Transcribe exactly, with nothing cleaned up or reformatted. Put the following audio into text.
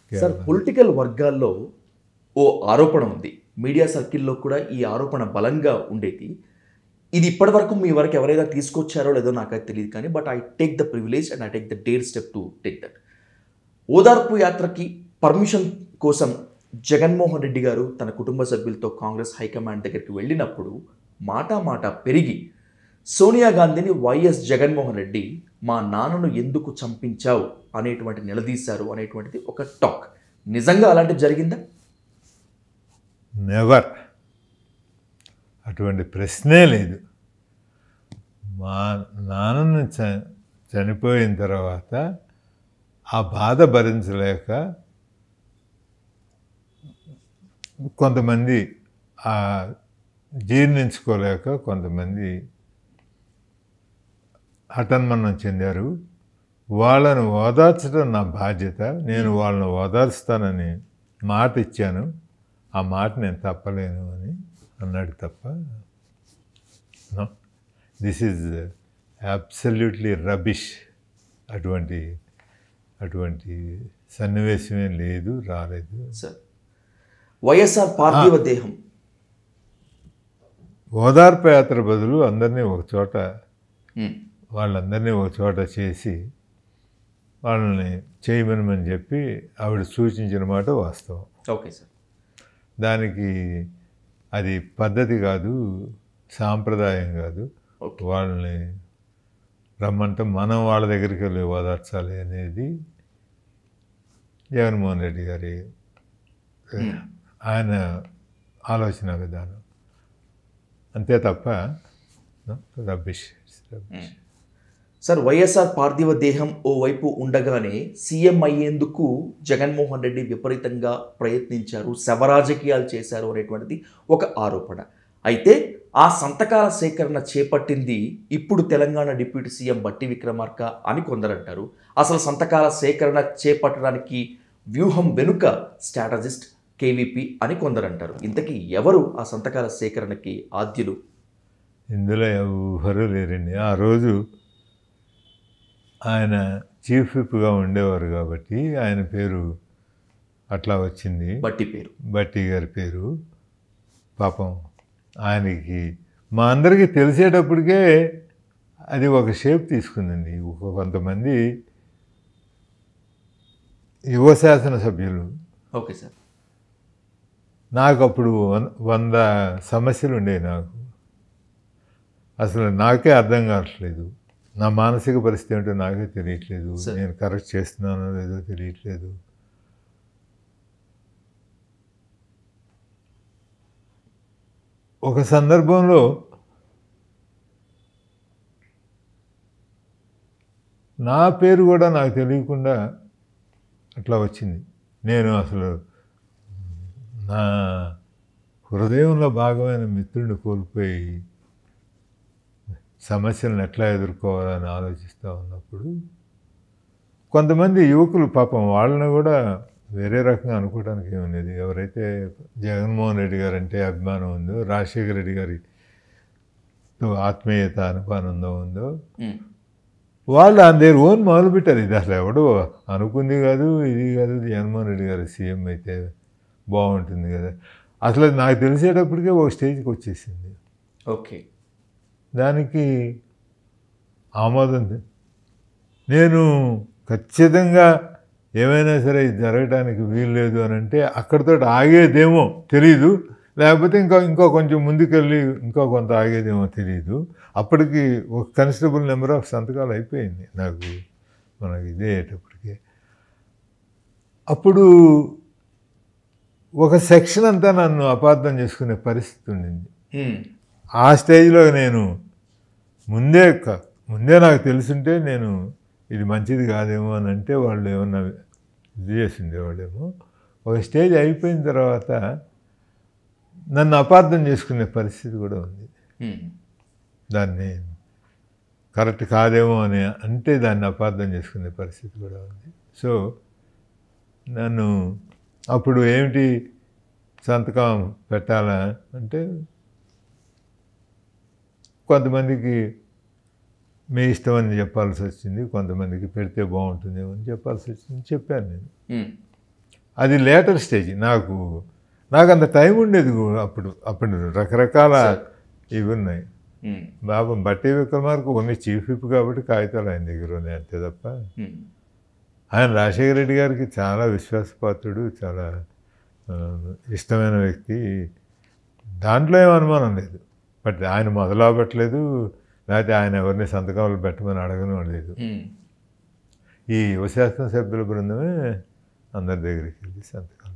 Sir political వర్గాల్లో ఓ ఆరోపణ ఉంది, మీడియా సర్కిల్లో కూడా ఈ ఆరోపణ బలంగా ఉండేది. ఇది ఇప్పటి వరకు మీ వరకు ఎవరైనా తీసుకొచ్చారో లేదో నాకైతే తెలియదు, కానీ but I take the privilege and I take the dare step to take that. ఓదార్పు యాత్రకి పర్మిషన్ కోసం జగన్మోహన్ రెడ్డి గారు తన కుటుంబ సభ్యులతో కాంగ్రెస్ హైకమాండ్ దగ్గరికి వెళ్ళినప్పుడు మాటా మాట పెరిగి సోనియా గాంధీని వైఎస్ జగన్మోహన్ రెడ్డి మా నాన్నను ఎందుకు చంపించావు అనేటువంటి నిలదీశారు అనేటువంటిది ఒక టాక్. నిజంగా అలాంటిది జరిగిందా? నెవర్. అటువంటి ప్రశ్నే లేదు. మా నాన్నను చ చనిపోయిన తర్వాత ఆ బాధ భరించలేక కొంతమంది ఆ జీర్ణించుకోలేక కొంతమంది హఠన్మరణం చెందారు. వాళ్ళను ఓదార్చడం నా బాధ్యత. నేను వాళ్ళని ఓదార్స్తానని మాట ఇచ్చాను. ఆ మాట నేను తప్పలేను అని అన్నాడు తప్ప, no, this is absolutely rubbish. అటువంటి అటువంటి సన్నివేశమే లేదు, రాలేదు. సార్, వైఎస్ఆర్ పార్థివ దేహం ఓదార్పు యాత్ర బదులు అందరినీ ఒక చోట వాళ్ళందరినీ ఒక చోట చేసి వాళ్ళని చేయమని చెప్పి ఆవిడ సూచించిన మాట వాస్తవం. Okay sir. దానికి అది పద్ధతి కాదు, సాంప్రదాయం కాదు. వాళ్ళని రమ్మంటే మనం వాళ్ళ దగ్గరికి వెళ్ళి ఓదార్చాలి అనేది జగన్మోహన్ రెడ్డి గారి ఆయన ఆలోచన విధానం, అంతే తప్ప రబ్బిష్. సార్, వైఎస్ఆర్ పార్థివ దేహం ఓవైపు ఉండగానే సీఎం అయ్యేందుకు జగన్మోహన్ రెడ్డి విపరీతంగా ప్రయత్నించారు, శవరాజకీయాలు చేశారు అనేటువంటిది ఒక ఆరోపణ. అయితే ఆ సంతకాల సేకరణ చేపట్టింది ఇప్పుడు తెలంగాణ డిప్యూటీ సీఎం బట్టి విక్రమార్క అని కొందరంటారు. అసలు సంతకాల సేకరణ చేపట్టడానికి వ్యూహం వెనుక స్ట్రాటజిస్ట్ కేవీపీ అని కొందరంటారు. ఇంతకీ ఎవరు ఆ సంతకాల సేకరణకి ఆద్యులు? ఇందులో ఎవరు లేరండి. ఆ రోజు ఆయన చీఫ్ విప్గా ఉండేవారు కాబట్టి ఆయన పేరు అట్లా వచ్చింది, బట్టి పేరు, బట్టి గారి పేరు. పాపం ఆయనకి మా అందరికీ తెలిసేటప్పటికే అది ఒక షేప్ తీసుకుందండి. కొంతమంది యువ శాసనసభ్యులు, ఓకే సార్, నాకు అప్పుడు వంద సమస్యలు ఉండేవి. నాకు అసలు నాకే అర్థం కావట్లేదు. నా మానసిక పరిస్థితి ఏంటో నాకే తెలియట్లేదు. నేను కరెక్ట్ చేస్తున్నానో లేదో తెలియట్లేదు. ఒక సందర్భంలో నా పేరు కూడా నాకు తెలియకుండా అట్లా వచ్చింది. నేను అసలు నా హృదయంలో భాగమైన మిత్రుడిని కోల్పోయి సమస్యలను ఎట్లా ఎదుర్కోవాలని ఆలోచిస్తూ ఉన్నప్పుడు కొంతమంది యువకులు పాపం వాళ్ళని కూడా వేరే రకంగా అనుకోవడానికి ఏమనేది. ఎవరైతే జగన్మోహన్ రెడ్డి గారు అంటే అభిమానం ఉందో, రాజశేఖర రెడ్డి గారితో ఆత్మీయత అనుపానందం ఉందో, వాళ్ళు ఆ దేర్ ఓన్ మొదలుపెట్టారు. ఇది అసలు ఎవడో అనుకుంది కాదు, ఇది కాదు, జగన్మోహన్ రెడ్డి గారు సీఎం అయితే బాగుంటుంది కదా. అసలు నాకు తెలిసేటప్పటికే ఒక స్టేజ్కి వచ్చేసింది. ఓకే, దానికి ఆమోదం. నేను ఖచ్చితంగా ఏమైనా సరే ఇది జరగడానికి వీలు లేదు అని అంటే అక్కడితో ఆగేదేమో తెలీదు, లేకపోతే ఇంకా ఇంకా కొంచెం ముందుకెళ్ళి ఇంకా కొంత ఆగేదేమో తెలియదు. అప్పటికి ఒక కన్సిడరబుల్ నెంబర్ ఆఫ్ సంతకాలు అయిపోయింది నాకు మనకి ఇదే అయ్యేటప్పటికి. అప్పుడు ఒక సెక్షన్ అంతా నన్ను అపార్థం చేసుకునే పరిస్థితి ఉండింది. ఆ స్టేజ్లో నేను ముందే ముందే నాకు తెలుసుంటే నేను ఇది మంచిది కాదేమో అని అంటే వాళ్ళు ఏమన్నా ఇది చేసి ఉండేవాళ్ళేమో. ఒక స్టేజ్ అయిపోయిన తర్వాత నన్ను అపార్థం చేసుకునే పరిస్థితి కూడా ఉంది. దాన్ని కరెక్ట్ కాదేమో అని అంటే దాన్ని అపార్థం చేసుకునే పరిస్థితి కూడా ఉంది. సో నన్ను అప్పుడు ఏమిటి సంతకం పెట్టాలా అంటే కొంతమందికి మీ ఇష్టం అని చెప్పాల్సి వచ్చింది, కొంతమందికి పెడితే బాగుంటుందేమో అని చెప్పాల్సి వచ్చింది. చెప్పాను నేను. అది లేటర్ స్టేజ్. నాకు నాకు అంత టైం ఉండేది కూ- అప్పుడు అప్పుడు రకరకాల ఇవి ఉన్నాయి. బాబు బట్టి విక్రమార్క ఓన్లీ చీఫ్ విప్ కాబట్టి కాగితాలు ఆయన దగ్గర ఉన్నాయి అంతే తప్ప ఆయన రాజశేఖర రెడ్డి గారికి చాలా విశ్వాసపాత్రుడు, చాలా ఆ, ఇష్టమైన వ్యక్తి. దాంట్లో ఏం అనుమానం లేదు. బట్ ఆయన మొదలవట్లేదు, లేకపోతే ఆయన ఎవరిని సంతకాలు పెట్టమని అడగను లేదు. ఈ యువ శాసనసభ్యుల బృందమే అందరి దగ్గరికి వెళ్ళి సంతకాలు